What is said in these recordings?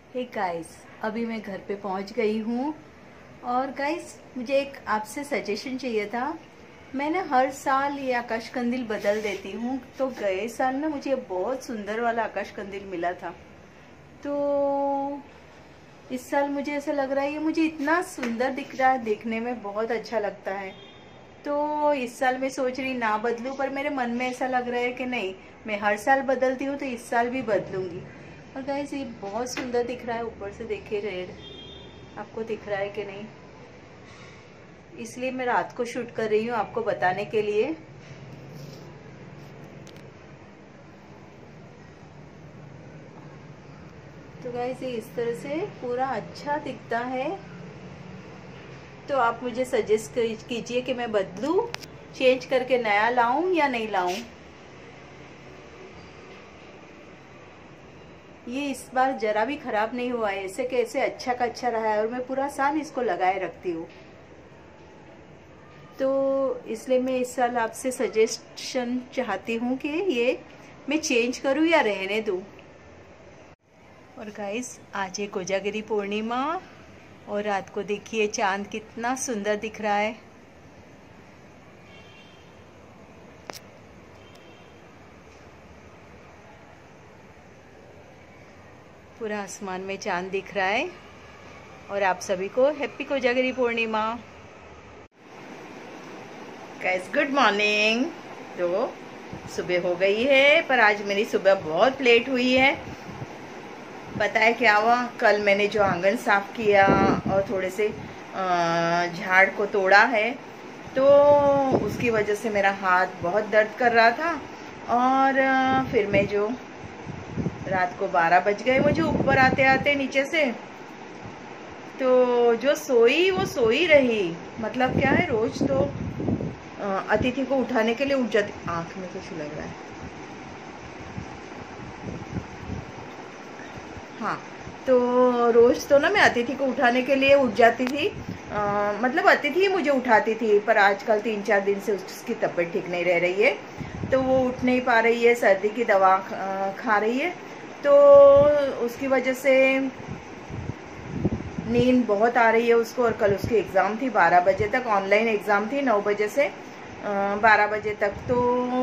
Hey guys, अभी मैं घर पे पहुंच गई हूँ। और गाइस, मुझे एक आपसे सजेशन चाहिए था। मैं ना हर साल ये आकाश कंदील बदल देती हूँ, तो गए साल ना मुझे बहुत सुंदर वाला आकाश कंदील मिला था। तो इस साल मुझे ऐसा लग रहा है ये मुझे इतना सुंदर दिख रहा है, देखने में बहुत अच्छा लगता है। तो इस साल मैं सोच रही ना बदलूं, पर मेरे मन में ऐसा लग रहा है कि नहीं, मैं हर साल बदलती हूँ तो इस साल भी बदलूंगी। और गाइस, ये बहुत सुंदर दिख रहा है, ऊपर से देखिए रेड। आपको दिख रहा है कि नहीं, इसलिए मैं रात को शूट कर रही हूँ आपको बताने के लिए। तो गाइस, ये इस तरह से पूरा अच्छा दिखता है। तो आप मुझे सजेस्ट कीजिए कि मैं बदलूं, चेंज करके नया लाऊं या नहीं लाऊं। ये इस बार जरा भी खराब नहीं हुआ है, ऐसे कैसे अच्छा का अच्छा रहा है, और मैं पूरा साल इसको लगाए रखती हूँ। तो इसलिए मैं इस साल आपसे सजेशन चाहती हूँ कि ये मैं चेंज करूँ या रहने दूँ। और गाइस, आज है कोजागिरी पूर्णिमा, और रात को देखिए चांद कितना सुंदर दिख रहा है। पूरा आसमान में चांद दिख रहा है। और आप सभी को happy Kojagiri Purnima. Guys, good morning. तो सुबह हो गई है, पर आज मेरी सुबह बहुत लेट हुई है। पता है क्या हुआ? कल मैंने जो आंगन साफ किया और थोड़े से झाड़ को तोड़ा है, तो उसकी वजह से मेरा हाथ बहुत दर्द कर रहा था। और फिर मैं जो रात को 12 बज गए मुझे ऊपर आते आते नीचे से। तो जो सोई वो सोई रही। मतलब क्या है, रोज तो अतिथि को उठाने के लिए उठ जाती। आंख में कुछ लग रहा है। हाँ, तो रोज तो ना मैं अतिथि को उठाने के लिए उठ जाती थी। मतलब अतिथि ही मुझे उठाती थी, पर आजकल 3-4 दिन से उसकी तबीयत ठीक नहीं रह रही है, तो वो उठ नहीं पा रही है, सर्दी की दवा खा रही है। तो उसकी वजह से नींद बहुत आ रही है उसको। और कल उसकी एग्ज़ाम थी 12 बजे तक, ऑनलाइन एग्ज़ाम थी 9 बजे से 12 बजे तक। तो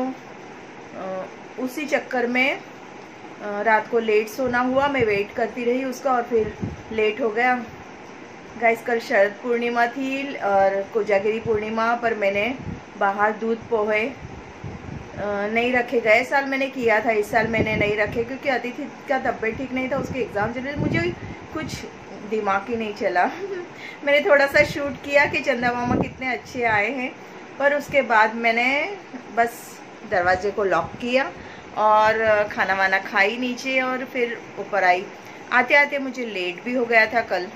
उसी चक्कर में रात को लेट सोना हुआ। मैं वेट करती रही उसका और फिर लेट हो गया। गाइस, कल शरद पूर्णिमा थी और कोजागिरी पूर्णिमा, पर मैंने बाहर दूध पोहे नहीं रखे। गए साल मैंने किया था, इस साल मैंने नहीं रखे क्योंकि अतिथि का तबीयत ठीक नहीं था, उसके एग्ज़ाम चल रहे, मुझे कुछ दिमाग ही नहीं चला। मैंने थोड़ा सा शूट किया कि चंदा मामा कितने अच्छे आए हैं, पर उसके बाद मैंने बस दरवाजे को लॉक किया और खाना वाना खाई नीचे, और फिर ऊपर आई। आते आते मुझे लेट भी हो गया था कल,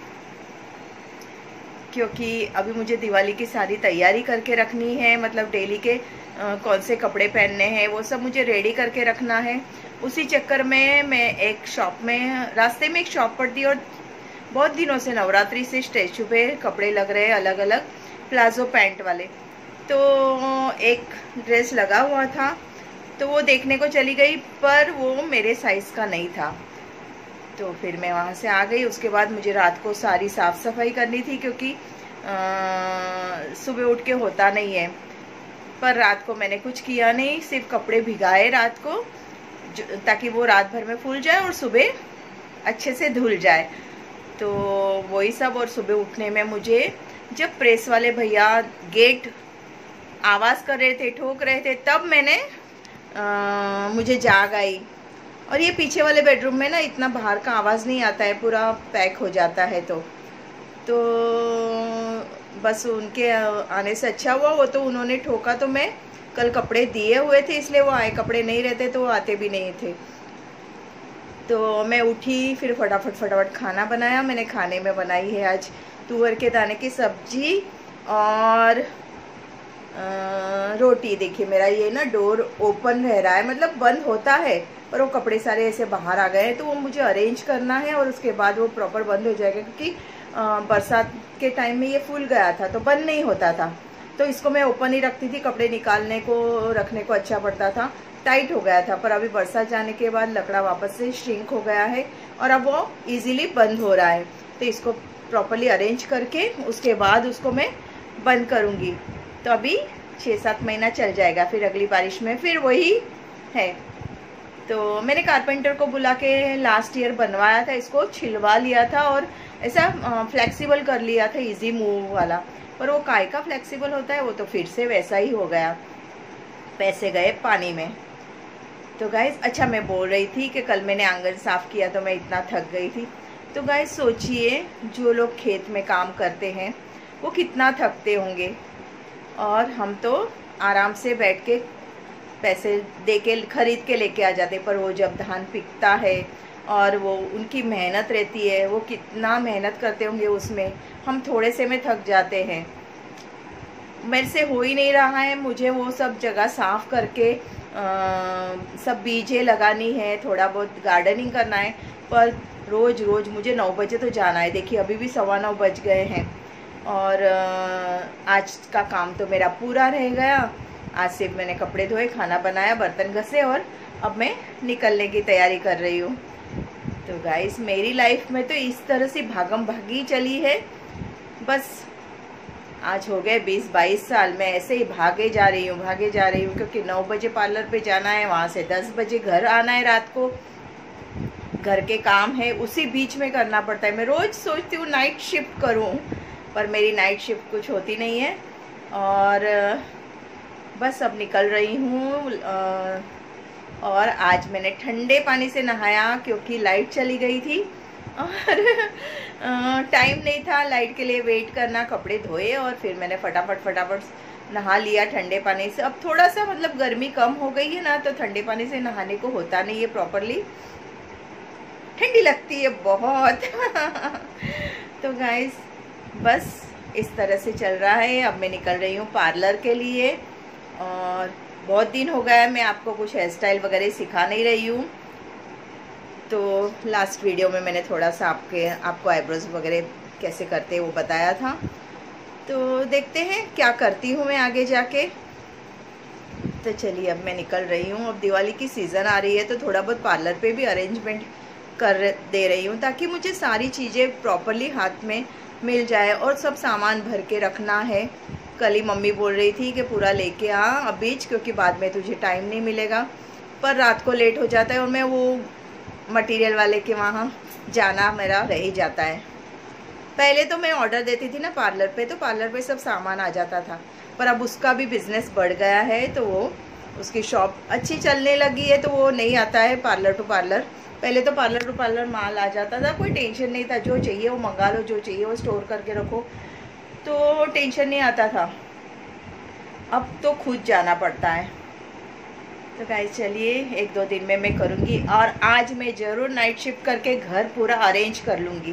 क्योंकि अभी मुझे दिवाली की सारी तैयारी करके रखनी है। मतलब डेली के कौन से कपड़े पहनने हैं वो सब मुझे रेडी करके रखना है। उसी चक्कर में मैं एक शॉप में, रास्ते में एक शॉप पड़ती है, और बहुत दिनों से नवरात्रि से स्टैचू पे कपड़े लग रहे हैं अलग अलग, प्लाजो पैंट वाले। तो एक ड्रेस लगा हुआ था, तो वो देखने को चली गई, पर वो मेरे साइज़ का नहीं था। तो फिर मैं वहाँ से आ गई। उसके बाद मुझे रात को सारी साफ़ सफाई करनी थी, क्योंकि सुबह उठ के होता नहीं है। पर रात को मैंने कुछ किया नहीं, सिर्फ कपड़े भिगाए रात को, ताकि वो रात भर में फूल जाए और सुबह अच्छे से धुल जाए। तो वही सब। और सुबह उठने में मुझे, जब प्रेस वाले भैया गेट आवाज़ कर रहे थे, ठोक रहे थे, तब मैंने मुझे जाग आई। और ये पीछे वाले बेडरूम में ना इतना बाहर का आवाज़ नहीं आता है, पूरा पैक हो जाता है। तो बस उनके आने से अच्छा हुआ। वो तो उन्होंने ठोका, तो मैं कल कपड़े दिए हुए थे इसलिए वो आए, कपड़े नहीं रहते तो वो आते भी नहीं थे। तो मैं उठी, फिर फटाफट खाना बनाया। मैंने खाने में बनाई है आज तुअर के दाने की सब्जी और रोटी। देखिए, मेरा ये ना डोर ओपन रह रहा है, मतलब बंद होता है, पर वो कपड़े सारे ऐसे बाहर आ गए हैं, तो वो मुझे अरेंज करना है और उसके बाद वो प्रॉपर बंद हो जाएगा। क्योंकि बरसात के टाइम में ये फूल गया था तो बंद नहीं होता था, तो इसको मैं ओपन ही रखती थी। कपड़े निकालने को, रखने को अच्छा पड़ता था, टाइट हो गया था। पर अभी बरसात जाने के बाद लकड़ा वापस से श्रिंक हो गया है, और अब वो इजीली बंद हो रहा है। तो इसको प्रॉपरली अरेंज करके उसके बाद उसको मैं बंद करूँगी। तो अभी 6-7 महीना चल जाएगा, फिर अगली बारिश में फिर वही है। तो मैंने कारपेंटर को बुला के लास्ट ईयर बनवाया था, इसको छिलवा लिया था और ऐसा फ्लेक्सिबल कर लिया था, इजी मूव वाला। पर वो काय का फ्लेक्सिबल होता है, वो तो फिर से वैसा ही हो गया, पैसे गए पानी में। तो गाइस, अच्छा मैं बोल रही थी कि कल मैंने आंगन साफ किया तो मैं इतना थक गई थी। तो गाइस सोचिए, जो लोग खेत में काम करते हैं वो कितना थकते होंगे, और हम तो आराम से बैठ के पैसे दे के खरीद के लेके आ जाते। पर वो जब धान पिकता है और वो उनकी मेहनत रहती है, वो कितना मेहनत करते होंगे उसमें, हम थोड़े से में थक जाते हैं। मेरे से हो ही नहीं रहा है, मुझे वो सब जगह साफ करके सब बीजें लगानी है, थोड़ा बहुत गार्डनिंग करना है। पर रोज़ रोज़ मुझे 9 बजे तो जाना है। देखिए अभी भी 9:15 बज गए हैं और आज का काम तो मेरा पूरा रह गया। आज सिर्फ मैंने कपड़े धोए, खाना बनाया, बर्तन घसे और अब मैं निकलने की तैयारी कर रही हूँ। तो गाइस, मेरी लाइफ में तो इस तरह से भागम भागी चली है। बस आज हो गए 20-22 साल मैं ऐसे ही भागे जा रही हूँ, क्योंकि 9 बजे पार्लर पे जाना है, वहाँ से 10 बजे घर आना है, रात को घर के काम है, उसी बीच में करना पड़ता है। मैं रोज़ सोचती हूँ नाइट शिफ्ट करूँ, पर मेरी नाइट शिफ्ट कुछ होती नहीं है। और बस अब निकल रही हूँ। और आज मैंने ठंडे पानी से नहाया क्योंकि लाइट चली गई थी और टाइम नहीं था लाइट के लिए वेट करना। कपड़े धोए और फिर मैंने फटाफट नहा लिया ठंडे पानी से। अब थोड़ा सा मतलब गर्मी कम हो गई है ना, तो ठंडे पानी से नहाने को होता नहीं है प्रॉपरली, ठंडी लगती है बहुत। तो गाइस, बस इस तरह से चल रहा है। अब मैं निकल रही हूँ पार्लर के लिए, और बहुत दिन हो गया मैं आपको कुछ हेयर स्टाइल वगैरह सिखा नहीं रही हूँ। तो लास्ट वीडियो में मैंने थोड़ा सा आपको आईब्रोज वगैरह कैसे करते हैं वो बताया था। तो देखते हैं क्या करती हूँ मैं आगे जाके। तो चलिए अब मैं निकल रही हूँ। अब दिवाली की सीज़न आ रही है तो थोड़ा बहुत पार्लर पे भी अरेंजमेंट कर दे रही हूँ, ताकि मुझे सारी चीज़ें प्रॉपरली हाथ में मिल जाए। और सब सामान भर के रखना है। कल ही मम्मी बोल रही थी कि पूरा लेके आ अभी, क्योंकि बाद में तुझे टाइम नहीं मिलेगा। पर रात को लेट हो जाता है और मैं वो मटेरियल वाले के वहाँ जाना मेरा रह ही जाता है। पहले तो मैं ऑर्डर देती थी ना पार्लर पे, तो पार्लर पे सब सामान आ जाता था। पर अब उसका भी बिजनेस बढ़ गया है, तो वो उसकी शॉप अच्छी चलने लगी है, तो वो नहीं आता है पार्लर टू पार्लर। पहले तो पार्लर टू पार्लर माल आ जाता था, कोई टेंशन नहीं था, जो चाहिए वो मंगा लो, जो चाहिए वो स्टोर करके रखो, तो टेंशन नहीं आता था। अब तो खुद जाना पड़ता है। तो गाइस चलिए 1-2 दिन में मैं करूँगी, और आज मैं ज़रूर नाइट शिफ्ट करके घर पूरा अरेंज कर लूँगी।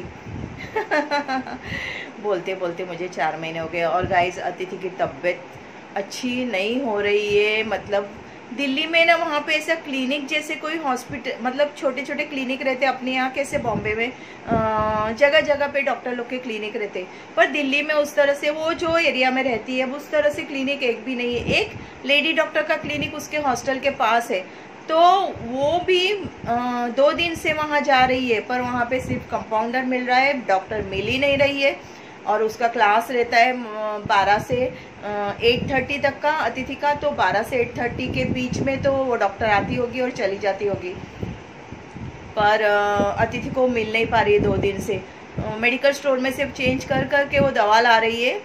बोलते बोलते मुझे 4 महीने हो गए। और गाइस, अतिथि की तबीयत अच्छी नहीं हो रही है। मतलब दिल्ली में ना, वहाँ पे ऐसा क्लिनिक जैसे कोई हॉस्पिटल, मतलब छोटे छोटे क्लिनिक रहते हैं। अपने यहाँ कैसे बॉम्बे में जगह जगह पे डॉक्टर लोग के क्लिनिक रहते हैं, पर दिल्ली में उस तरह से, वो जो एरिया में रहती है उस तरह से क्लिनिक एक भी नहीं है। एक लेडी डॉक्टर का क्लिनिक उसके हॉस्टल के पास है, तो वो भी 2 दिन से वहाँ जा रही है, पर वहाँ पे सिर्फ कंपाउंडर मिल रहा है, डॉक्टर मिल ही नहीं रही है। और उसका क्लास रहता है 12 से 8:30 तक का अतिथि का, तो 12 से 8:30 के बीच में तो वो डॉक्टर आती होगी और चली जाती होगी। पर अतिथि को मिल नहीं पा रही है 2 दिन से। मेडिकल स्टोर में सिर्फ चेंज कर करके वो दवा ला रही है।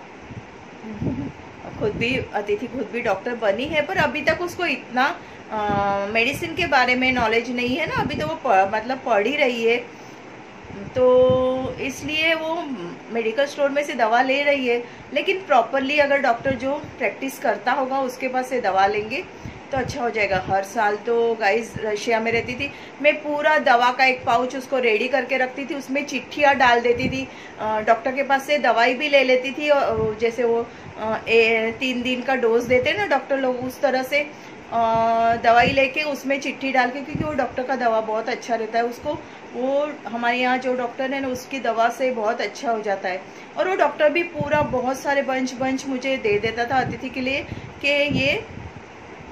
अतिथि खुद भी डॉक्टर बनी है, पर अभी तक उसको इतना मेडिसिन के बारे में नॉलेज नहीं है ना। अभी तो वो मतलब पढ़ ही रही है, तो इसलिए वो मेडिकल स्टोर में से दवा ले रही है। लेकिन प्रॉपरली अगर डॉक्टर जो प्रैक्टिस करता होगा उसके पास से दवा लेंगे तो अच्छा हो जाएगा। हर साल तो गाइस रशिया में रहती थी, मैं पूरा दवा का एक पाउच उसको रेडी करके रखती थी, उसमें चिट्ठियाँ डाल देती थी, डॉक्टर के पास से दवाई भी ले लेती थी। और जैसे वो 3 दिन का डोज देते हैं ना डॉक्टर लोग, उस तरह से दवाई लेके उसमें चिट्ठी डाल के, क्योंकि वो डॉक्टर का दवा बहुत अच्छा रहता है, उसको वो हमारे यहाँ जो डॉक्टर है ना उसकी दवा से बहुत अच्छा हो जाता है। और वो डॉक्टर भी पूरा बहुत सारे बंच मुझे दे देता था अतिथि के लिए, कि ये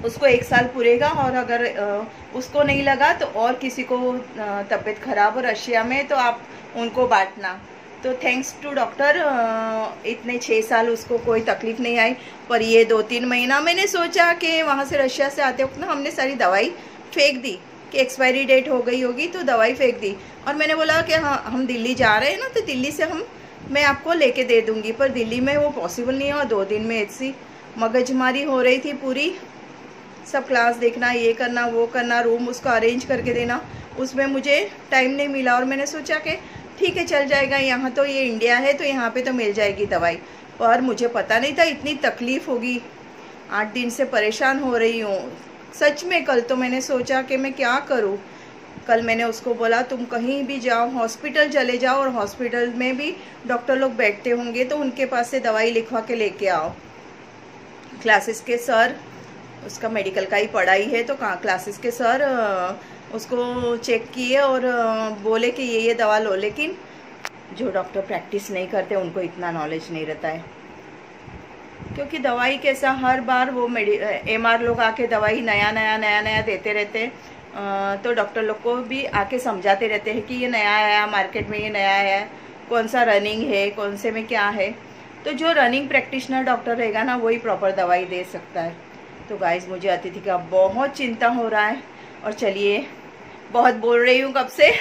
उसको 1 साल पूरेगा, और अगर उसको नहीं लगा तो और किसी को तबीयत खराब हो रशिया में तो आप उनको बांटना। तो थैंक्स टू डॉक्टर इतने 6 साल उसको कोई तकलीफ नहीं आई। पर ये 2-3 महीना मैंने सोचा कि वहाँ से रशिया से आते वक्त ना हमने सारी दवाई फेंक दी कि एक्सपायरी डेट हो गई होगी, तो दवाई फेंक दी। और मैंने बोला कि हाँ हम दिल्ली जा रहे हैं ना, तो दिल्ली से मैं आपको लेके दे दूँगी। पर दिल्ली में वो पॉसिबल नहीं हुआ। 2 दिन में ऐसी मगजमारी हो रही थी पूरी, सब क्लास देखना, ये करना वो करना, रूम उसको अरेंज करके देना, उसमें मुझे टाइम नहीं मिला। और मैंने सोचा कि ठीक है चल जाएगा, यहाँ तो ये इंडिया है तो यहाँ पे तो मिल जाएगी दवाई। पर मुझे पता नहीं था इतनी तकलीफ़ होगी। 8 दिन से परेशान हो रही हूँ सच में। कल तो मैंने सोचा कि मैं क्या करूँ। कल मैंने उसको बोला तुम कहीं भी जाओ, हॉस्पिटल चले जाओ, और हॉस्पिटल में भी डॉक्टर लोग बैठते होंगे तो उनके पास से दवाई लिखवा के लेके आओ। क्लासेस के सर, उसका मेडिकल का ही पढ़ाई है, तो क्लासेस के सर उसको चेक किए और बोले कि ये दवा लो। लेकिन जो डॉक्टर प्रैक्टिस नहीं करते उनको इतना नॉलेज नहीं रहता है, क्योंकि दवाई कैसा हर बार वो MR लोग आके दवाई नया नया देते रहते हैं। तो डॉक्टर लोग को भी आके समझाते रहते हैं कि ये नया आया मार्केट में, ये नया आया, कौन सा रनिंग है, कौन से में क्या है। तो जो रनिंग प्रैक्टिशनर डॉक्टर रहेगा ना वही प्रॉपर दवाई दे सकता है। तो गाइस मुझे अतिथि का बहुत चिंता हो रहा है। और चलिए, बहुत बोल रही हूँ कब से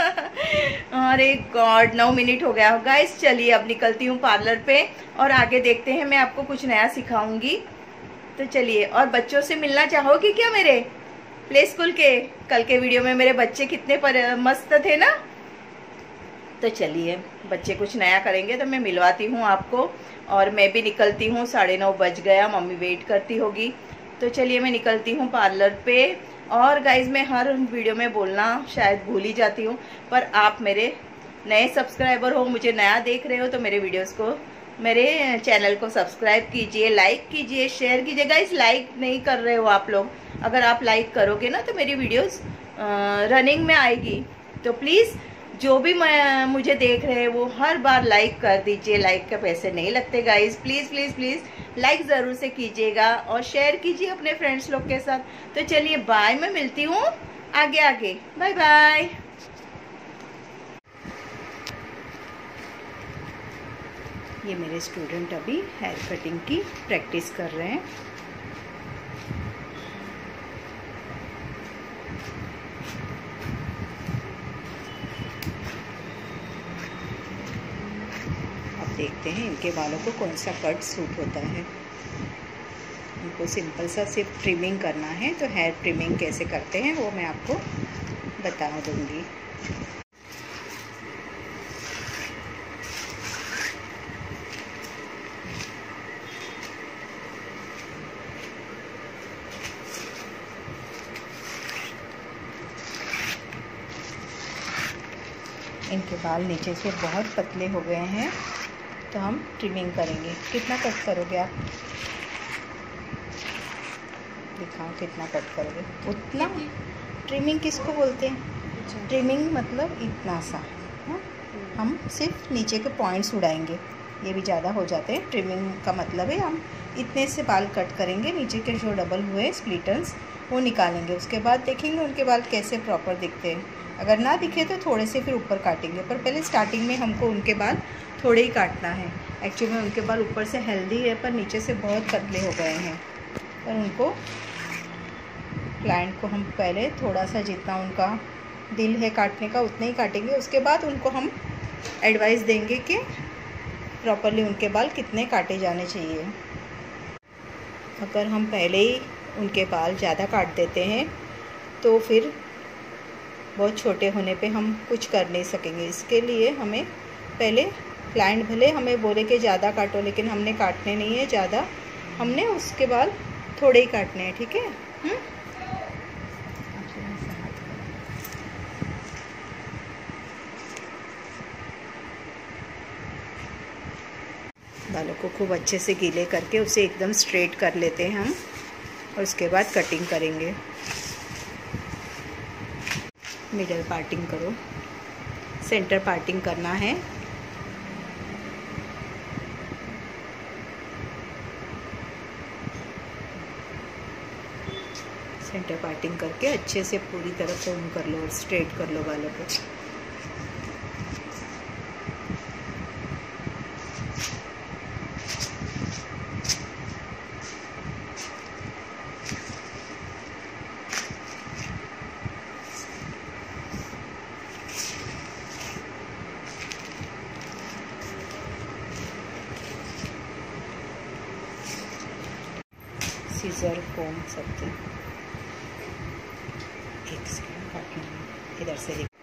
अरे गॉड 9 मिनट हो गया गाइस। चलिए अब निकलती हूँ पार्लर पे और आगे देखते हैं, मैं आपको कुछ नया सिखाऊंगी। तो चलिए, और बच्चों से मिलना चाहोगी क्या मेरे प्ले स्कूल के? कल के वीडियो में मेरे बच्चे कितने मस्त थे ना। तो चलिए, बच्चे कुछ नया करेंगे तो मैं मिलवाती हूँ आपको। और मैं भी निकलती हूँ, 9:30 बज गया, मम्मी वेट करती होगी। तो चलिए मैं निकलती हूँ पार्लर पे। और गाइज मैं हर वीडियो में बोलना शायद भूल ही जाती हूँ, पर आप मेरे नए सब्सक्राइबर हो, मुझे नया देख रहे हो, तो मेरे वीडियोस को, मेरे चैनल को सब्सक्राइब कीजिए, लाइक कीजिए, शेयर कीजिए। गाइज लाइक नहीं कर रहे हो आप लोग, अगर आप लाइक करोगे ना तो मेरी वीडियोस रनिंग में आएगी। तो प्लीज़ जो भी मुझे देख रहे हैं वो हर बार लाइक कर दीजिए। लाइक के पैसे नहीं लगते guys, please please please like ज़रूर से कीजिएगा और शेयर कीजिए अपने फ्रेंड्स लोग के साथ। तो चलिए बाय, मैं मिलती हूँ आगे। Bye bye. ये मेरे स्टूडेंट अभी हेयर कटिंग की प्रैक्टिस कर रहे हैं। देखते हैं इनके बालों को कौन सा कट सूट होता है। इनको सिंपल सा सिर्फ ट्रिमिंग करना है, तो हेयर ट्रिमिंग कैसे करते हैं वो मैं आपको बता दूंगी। इनके बाल नीचे से बहुत पतले हो गए हैं, तो हम ट्रिमिंग करेंगे। कितना कट करोगे आप? दिखाओ कितना कट करोगे, उतना। ट्रिमिंग किसको बोलते हैं? ट्रिमिंग मतलब इतना सा, हम सिर्फ नीचे के पॉइंट्स उड़ाएंगे, ये भी ज़्यादा हो जाते हैं। ट्रिमिंग का मतलब है हम इतने से बाल कट करेंगे, नीचे के जो डबल हुए स्प्लिटन्स वो निकालेंगे। उसके बाद देखेंगे उनके बाल कैसे प्रॉपर दिखते हैं। अगर ना दिखे तो थोड़े से फिर ऊपर काटेंगे, पर पहले स्टार्टिंग में हमको उनके बाल थोड़े ही काटना है। एक्चुअली में उनके बाल ऊपर से हेल्दी है पर नीचे से बहुत पतले हो गए हैं। पर उनको, क्लाइंट को हम पहले थोड़ा सा जितना उनका दिल है काटने का उतना ही काटेंगे। उसके बाद उनको हम एडवाइस देंगे कि प्रॉपरली उनके बाल कितने काटे जाने चाहिए। अगर हम पहले ही उनके बाल ज़्यादा काट देते हैं तो फिर बहुत छोटे होने पे हम कुछ कर नहीं सकेंगे। इसके लिए हमें पहले, क्लाइंट भले हमें बोले कि ज़्यादा काटो, लेकिन हमने काटने नहीं है ज़्यादा, हमने उसके बाल थोड़े ही काटने हैं, ठीक है? बालों को खूब अच्छे से गीले करके उसे एकदम स्ट्रेट कर लेते हैं हम, और उसके बाद कटिंग करेंगे। मिडल पार्टिंग करो, सेंटर पार्टिंग करना है। सेंटर पार्टिंग करके अच्छे से पूरी तरह कोम कर लो और स्ट्रेट कर लो बालों को। सीजर कोम सकते हैं। एक सेकंड काटना है, इधर से देख।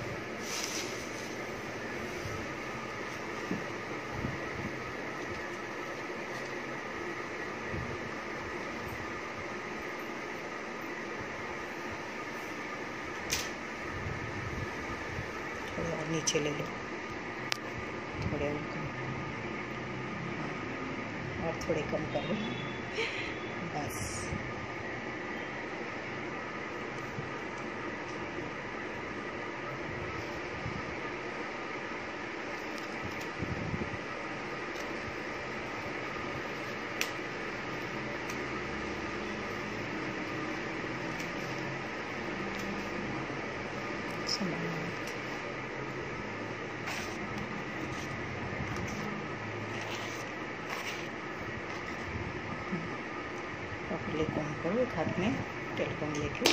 थोड़ा और नीचे ले लो, थोड़े और कम, और थोड़े कम कर लो बस। प्रॉपर्ली कोम करो, एक हाथ में टेलीकॉम लेके।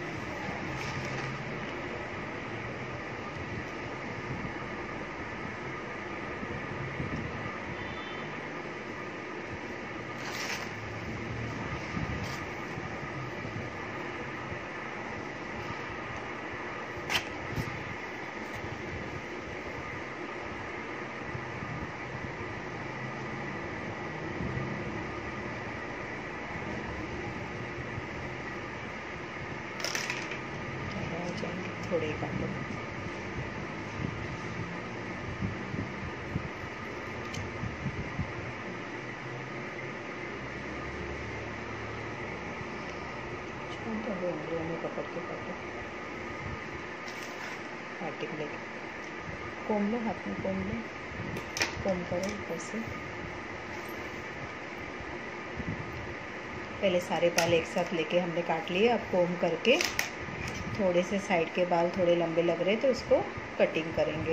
थोड़े काटो। उंगलियों में पकड़ के काटो, पार्टिंग लेके कोम लो, हाथ में कोम लो, कोम करो ऊपर से। पहले सारे बाल एक साथ लेके हमने काट लिए, अब कोम करके थोड़े से साइड के बाल थोड़े लंबे लग रहे तो उसको कटिंग करेंगे।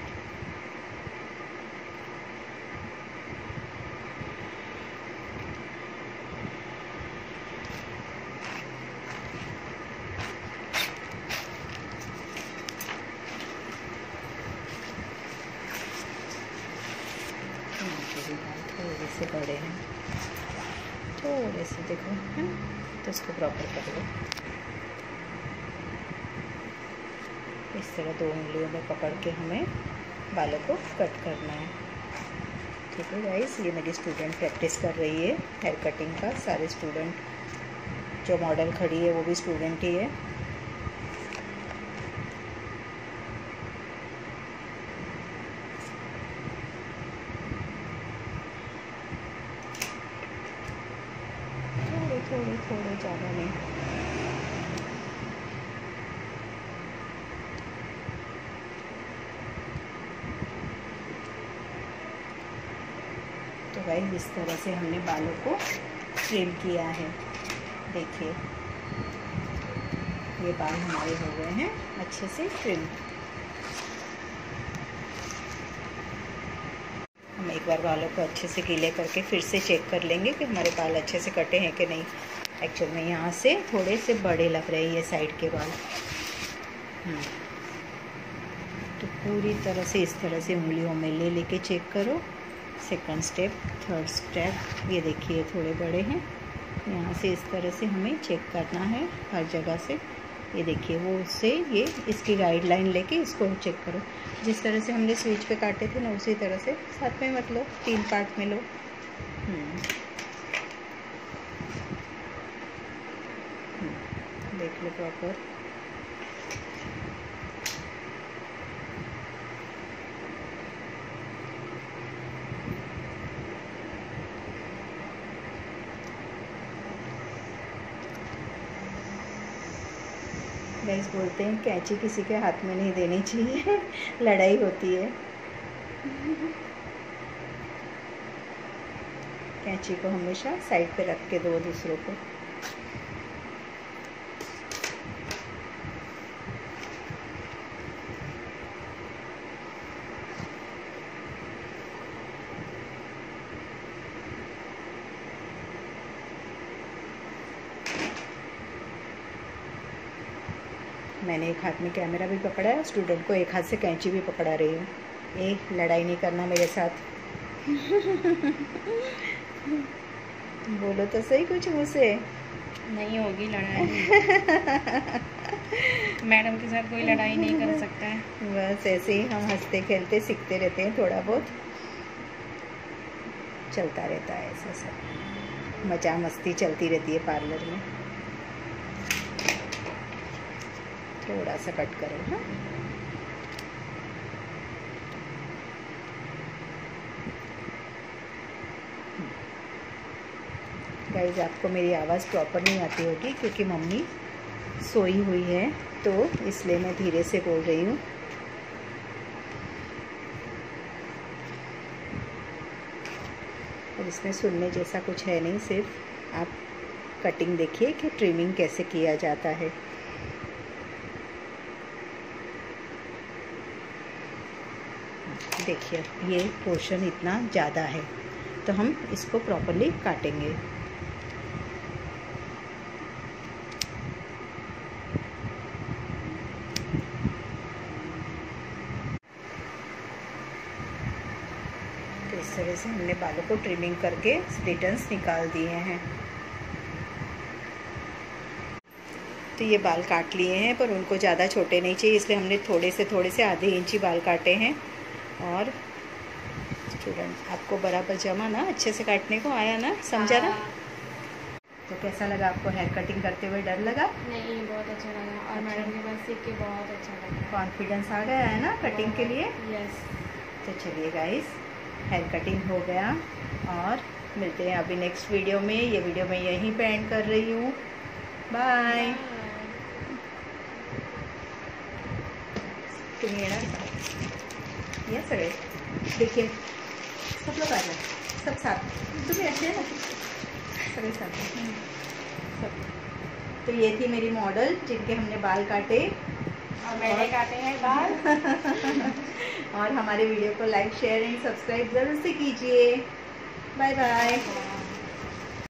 थोड़े से बड़े हैं, थोड़े से देखो है, तो इसको प्रॉपर कर लो। इस तरह दो उंगलियों में पकड़ के हमें बालों को कट करना है। ठीक है गाइस, ये मेरी स्टूडेंट प्रैक्टिस कर रही है हेयर कटिंग का। सारे स्टूडेंट, जो मॉडल खड़ी है वो भी स्टूडेंट ही है। थोड़े थोड़े थोड़े, ज़्यादा नहीं। तो गाइस इस तरह से हमने बालों को ट्रिम किया है। देखिए ये बाल हमारे हो गए हैं अच्छे से ट्रिम। हम एक बार बालों को अच्छे से गीले करके फिर से चेक कर लेंगे कि हमारे बाल अच्छे से कटे हैं कि नहीं। एक्चुअल में यहाँ से थोड़े से बड़े लग रहे हैं ये साइड के बाल। तो पूरी तरह से इस तरह से उंगलियों में ले लेके चेक करो। सेकंड स्टेप, थर्ड स्टेप, ये देखिए थोड़े बड़े हैं। यहाँ से इस तरह से हमें चेक करना है हर जगह से। ये देखिए वो उससे ये इसकी गाइडलाइन लेके इसको चेक करो। जिस तरह से हमने स्विच पे काटे थे ना उसी तरह से साथ में मत लो, 3 पार्ट में लो। देख लो प्रॉपर। गाइस बोलते हैं कैंची किसी के हाथ में नहीं देनी चाहिए, लड़ाई होती है। कैंची को हमेशा साइड पे रख के दो दूसरों को। मैंने एक हाथ में कैमरा भी पकड़ा है, स्टूडेंट को एक हाथ से कैंची भी पकड़ा रही हूँ। लड़ाई नहीं करना मेरे साथ। बोलो तो सही कुछ मुँह से। नहीं होगी लड़ाई। मैडम के साथ कोई लड़ाई नहीं कर सकता है। बस ऐसे ही हम हंसते खेलते सीखते रहते हैं, थोड़ा बहुत चलता रहता है, ऐसा सब मजा मस्ती चलती रहती है पार्लर में। थोड़ा सा कट करो। हाँ, गाइस आपको मेरी आवाज़ प्रॉपर नहीं आती होगी क्योंकि मम्मी सोई हुई है, तो इसलिए मैं धीरे से बोल रही हूँ। और इसमें सुनने जैसा कुछ है नहीं, सिर्फ आप कटिंग देखिए कि ट्रिमिंग कैसे किया जाता है। देखिए ये पोर्शन इतना ज़्यादा है, तो हम इसको प्रॉपर्ली काटेंगे। तो इस तरह से हमने बालों को ट्रिमिंग करके स्प्लिट-एंड्स निकाल दिए हैं। तो ये बाल काट लिए हैं, पर उनको ज़्यादा छोटे नहीं चाहिए, इसलिए हमने थोड़े से आधे इंची बाल काटे हैं। और स्टूडेंट आपको बराबर जमा ना अच्छे से काटने को आया ना, समझा ना? तो कैसा लगा आपको हेयर कटिंग करते हुए? डर लगा? नहीं, बहुत अच्छा लगा। और मैडम के पास सीख के बहुत अच्छा लगा। कॉन्फिडेंस आ गया है ना कटिंग के लिए? यस। तो चलिए गाइस, हेयर कटिंग हो गया और मिलते हैं अभी नेक्स्ट वीडियो में। ये वीडियो मैं यहीं पे एंड कर रही हूँ। बाय। तुम्हें ना ये सगळे देखिए, सब लोग आ जाए, सब साथ। तुम्हें अच्छे है ना, सगळे साथ सब। तो ये थी मेरी मॉडल जिनके हमने बाल काटे और मैंने काटे हैं बाल। और हमारे वीडियो को लाइक शेयर एंड सब्सक्राइब ज़रूर से कीजिए। Bye bye.